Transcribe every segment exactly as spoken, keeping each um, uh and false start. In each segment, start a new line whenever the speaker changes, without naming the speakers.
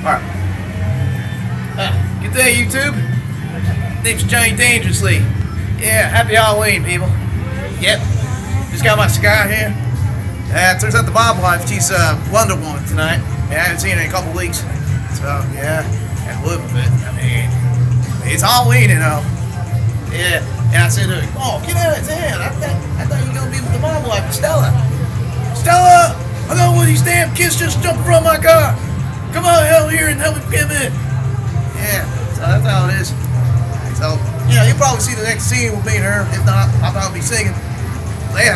Alright. Uh, good day, YouTube. Name's Johnny Dangerously. Yeah, happy Halloween, people. Yep. Just got my cigar here. Uh, turns out the Bob wife, she's uh, Wonder Woman tonight. Yeah, I haven't seen her in a couple weeks. So, yeah, had to live with it. I mean, it's Halloween, you know. Yeah. And I said to her, oh, get out of town. I thought, I thought you were going to be with the Bob wife, Stella. Stella! I know one of these damn kids just jumped from my car. Come on, hell here and help me get in. Yeah, so that's how it is. So, you know, you'll probably see the next scene with me and her. If not, I'll probably be singing. Later.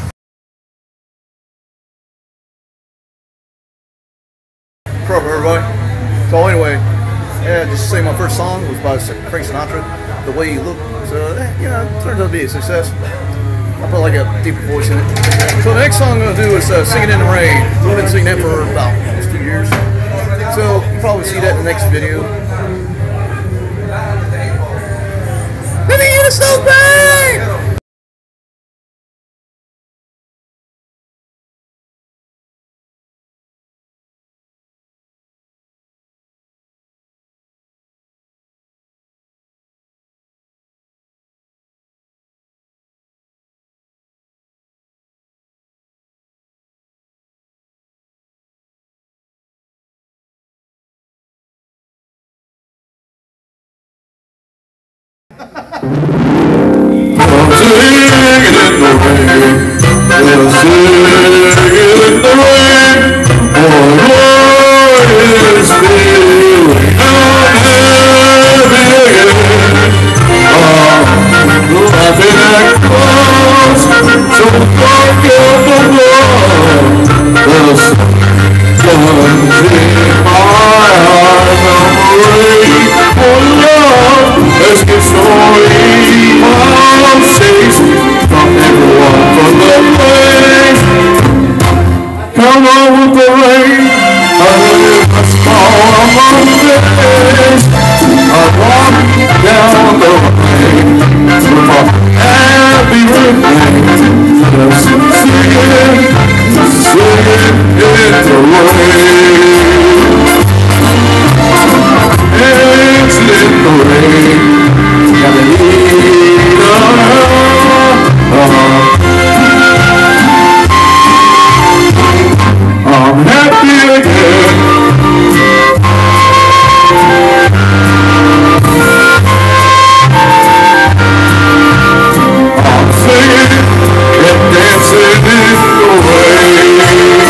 What's up, everybody? So anyway, yeah, just to say my first song was by Frank Sinatra, The Way You Look. So, you know, it turned out to be a success. I put like a deeper voice in it. So the next song I'm going to do is uh, Singing in the Rain. I've been singing that for about almost two years. So you'll probably see that in the next video. Let me get a so bad!
Come on with the rain, I must fall among this. I walk down the lane with a happy refrain, just singing, singing in the rain. It's in the rain, gotta need a uh-huh. I'm happy again. I'm singing and dancing in the rain.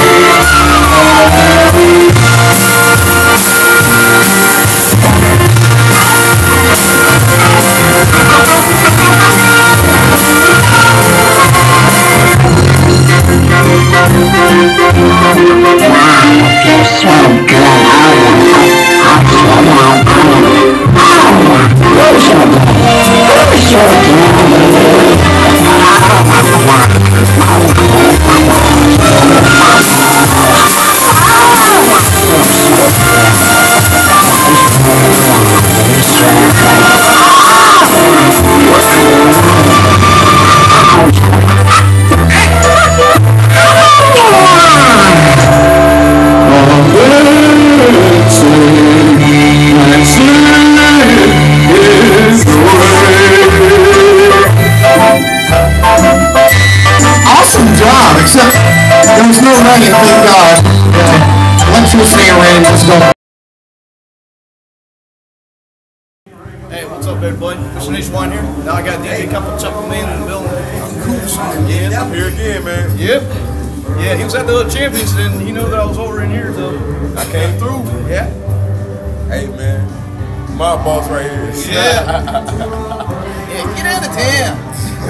Except there was no rain, thank God. Yeah. Electricity and rain was gone.
Hey, what's up, everybody? Fisher Nation Wine here. Now I got D J Couple jumping me in the building. I'm cool, son. Again.
I'm here again, man.
Yep. Yeah, he was at the other champions, and he knew that I was over in here, so
I came through.
Yeah.
Hey, man. My boss right here.
Yeah. Yeah, get out of town.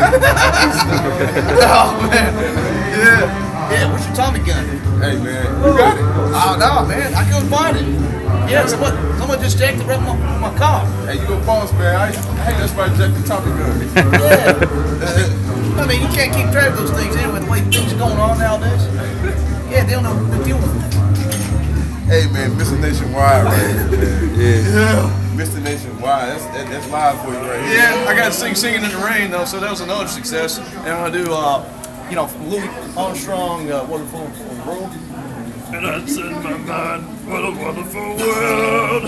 Oh, man. Yeah. Yeah, where's your Tommy gun?
Hey, man. You got it?
Oh, no, man. I couldn't find it. Yeah, someone, someone just jacked it right in my, my car.
Hey, you a boss, man. I, I hate that's why I jacked the Tommy gun.
Yeah. Uh, I mean, you can't keep track of those things anyway, the way things are going on nowadays. Yeah, they don't know what to deal with it.
Hey, man, Mister Nationwide right here, man. Yeah. Yeah. Mister Nationwide, that's, that, that's live for you right here.
Yeah, I got to sing Singing in the Rain, though, so that was another success. And I'm going to do, uh, you know, Louis Armstrong, uh, Wonderful World. And that's in my mind. What a wonderful world.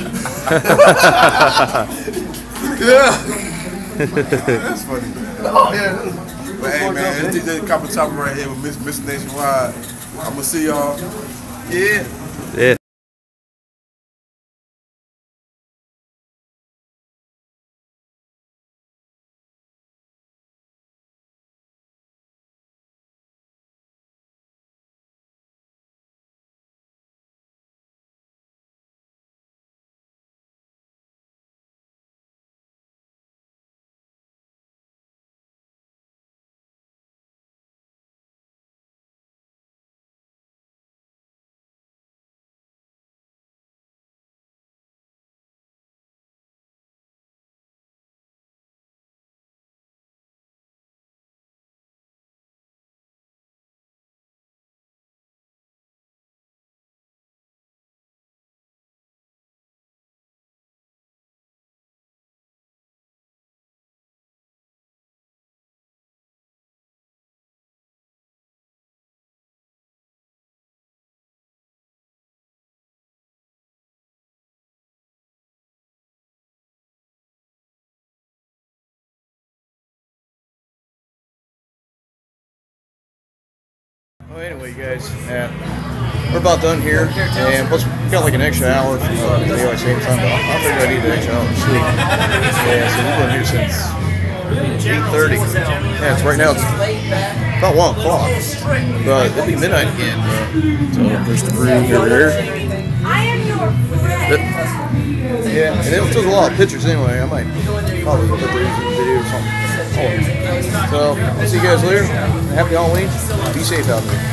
Yeah. That's funny, man.
Oh, yeah.
But hey, man, it's D J Copper Chopper right here with Miss Mister Nationwide. I'm gonna see y'all. Yeah.
Yeah.
Well, anyway, guys, uh, we're about done here, and plus we got like an extra hour from uh, the daylight saving time. But I figured I need an extra hour of sleep. Yeah, so we've been here since eight thirty. Yeah, it's right now. It's about one o'clock, but it'll be midnight again. So there's the room over there. But, yeah, and it took a lot of pictures anyway. I might probably put these in the video or something. Oh. So, I'll see you guys later. Happy Halloween. Be safe out there.